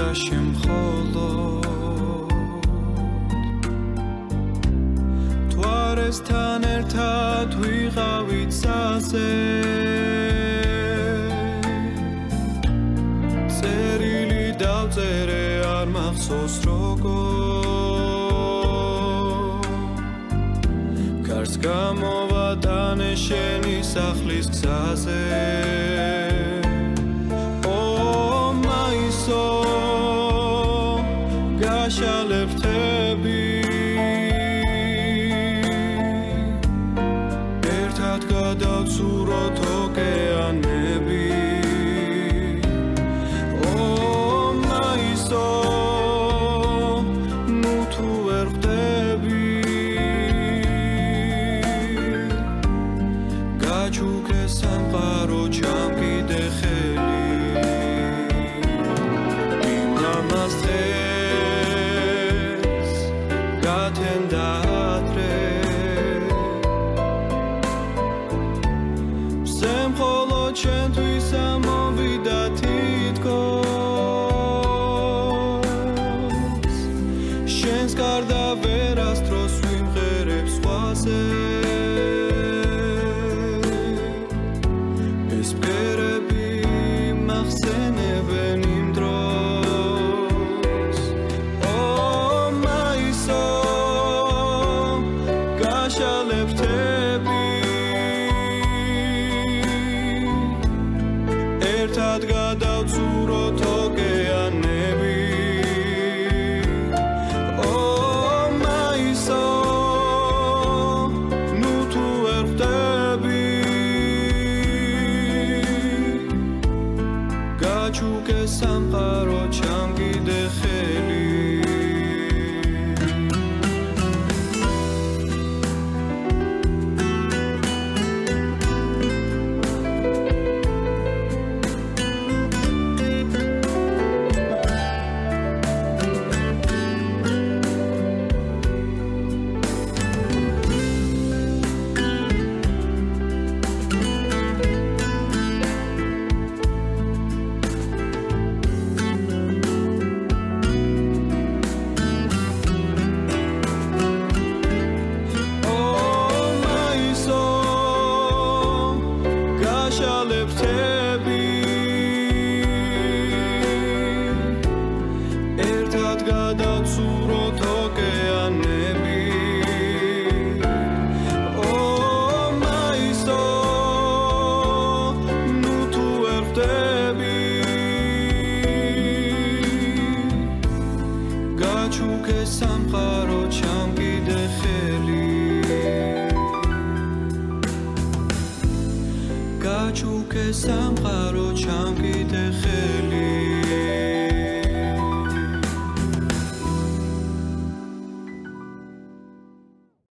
შემხოლოდ თუ არესთან ერთად ვიყავით საზე წერილი დავწერე არ მახსოვს როგორ გარს გამოვატანე შენი სახლის გზაზე გაშალებთები ერთად გადავცუროთ ოკეანები მაისო ნუ თუ ვერ ხვდები გაჩუქე სამყარო ჩამკიდე ხელი ჩემთვის ამოვიდა თითქოს შენს გარდა ვერასდროს ვიმღერებ სხვაზე ეს ბგერები მახსენებენ იმ დროს მაისო გაშალებთები ერთად გადავცუროთ ოკეანები მაისო ნუ თუ ვერ ხვდები გაჩუქე სამყარო ჩამკიდე ხელი გაშალებთები ერთად გადავცუროთ ოკეანები მაისო ნუ თუ ვერ ხვდები გაჩუქე სამყარო ჩამკიდე ხელი გაჩუქე სამყარო ჩამკიდე ხელი